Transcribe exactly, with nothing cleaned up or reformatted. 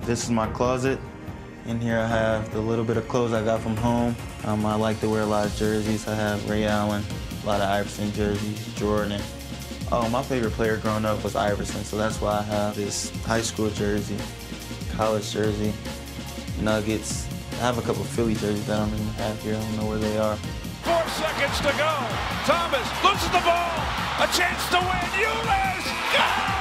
This is my closet. In here I have the little bit of clothes I got from home. Um, I like to wear a lot of jerseys. I have Ray Allen, a lot of Iverson jerseys, Jordan. Oh, my favorite player growing up was Iverson, so that's why I have this high school jersey, college jersey, Nuggets. I have a couple of Philly jerseys that I don't even have here. I don't know where they are. Four seconds to go. Thomas loses the ball. A chance to win. Ulis. Go!